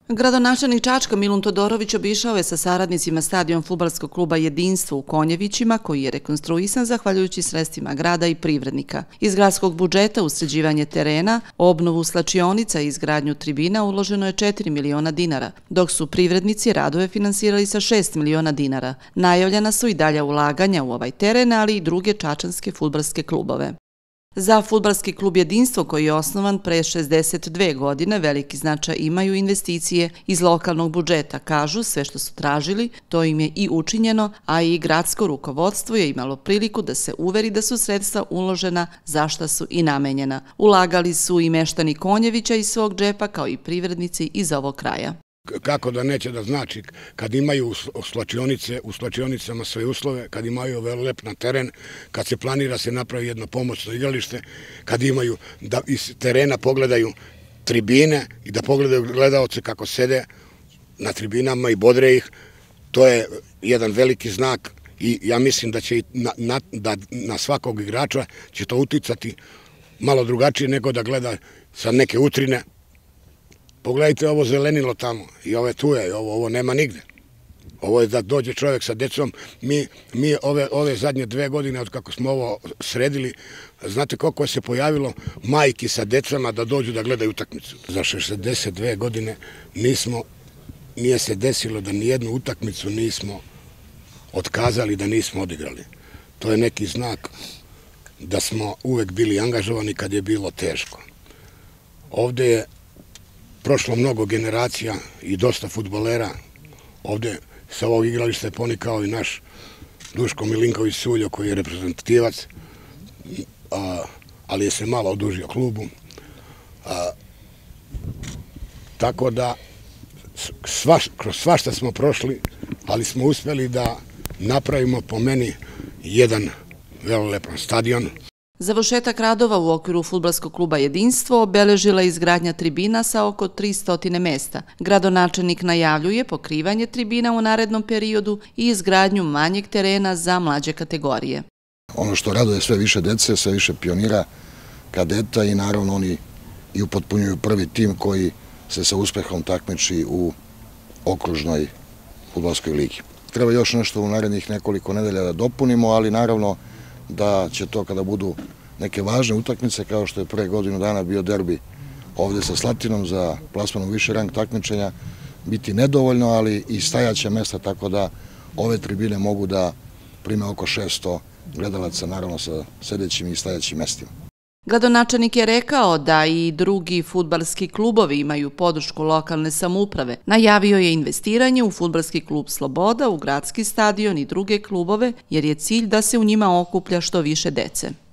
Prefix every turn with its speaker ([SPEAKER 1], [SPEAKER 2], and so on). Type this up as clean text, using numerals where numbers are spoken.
[SPEAKER 1] Gradonačelnik Čačka Milun Todorović obišao je sa saradnicima stadion fudbalskog kluba Jedinstvo u Konjevićima, koji je rekonstruisan zahvaljujući sredstvima grada i privrednika. Iz gradskog budžeta u sređivanje terena, obnovu slačionica i izgradnju tribina uloženo je 4 miliona dinara, dok su privrednici radove finansirali sa 6 miliona dinara. Najavljena su i dalja ulaganja u ovaj teren, ali i druge čačanske fudbalske klubove. Za fudbalski klub Jedinstvo, koji je osnovan pre 62 godine, veliki značaj imaju investicije iz lokalnog budžeta. Kažu, sve što su tražili, to im je i učinjeno, a i gradsko rukovodstvo je imalo priliku da se uveri da su sredstva uložena za šta su i namenjena. Ulagali su i meštani Konjevića iz svog džepa, kao i privrednici iz ovog kraja.
[SPEAKER 2] Kako da neće da znači, kad imaju u slačionicama sve uslove, kad imaju lep na teren, kad se planira se napravi jedno pomoćno igralište, kad imaju da iz terena pogledaju tribine i da pogledaju gledaoce kako sede na tribinama i bodre ih, to je jedan veliki znak i ja mislim da će na svakog igrača će to uticati malo drugačije nego da gleda sa neke utrine. Pogledajte ovo zelenilo tamo i ove tu je, ovo nema nigde. Ovo je da dođe čovjek sa decom. Mi ove zadnje 2 godine od kako smo ovo sredili, znate koliko je se pojavilo majki sa decama da dođu da gledaju utakmicu. Za 62 godine nije se desilo da nijednu utakmicu nismo otkazali, da nismo odigrali. To je neki znak da smo uvek bili angažovani kad je bilo teško. Ovde je prošlo mnogo generacija i dosta fudbalera. Ovde sa ovog igrališta je ponikao i naš Duško Milinković Suljo, koji je reprezentativac, ali je se malo odužio klubu. Tako da kroz svašta smo prošli, ali smo uspeli da napravimo po meni jedan vrlo lepan stadion.
[SPEAKER 1] Završetak radova u okviru fudbalskog kluba Jedinstvo obeležila je izgradnja tribina sa oko 300 mesta. Gradonačelnik najavljuje pokrivanje tribina u narednom periodu i izgradnju manjeg terena za mlađe kategorije.
[SPEAKER 3] Ono što raduje sve više dece, sve više pionira, kadeta i naravno oni i upotpunjuju prvi tim koji se sa uspehom takmiči u okružnoj fudbalskoj ligi. Treba još nešto u narednih nekoliko nedelja da dopunimo, ali naravno da će to kada budu neke važne utakmice, kao što je pre godinu dana bio derbi ovde sa Slatinom za plasman u više rang takmičenja, biti nedovoljno, ali i stajaće mesta, tako da ove tribine mogu da prime oko 600 gledalaca, naravno sa sedećim i stajaćim mestima.
[SPEAKER 1] Gradonačelnik je rekao da i drugi fudbalski klubovi imaju podršku lokalne samouprave. Najavio je investiranje u fudbalski klub Sloboda, u gradski stadion i druge klubove, jer je cilj da se u njima okuplja što više dece.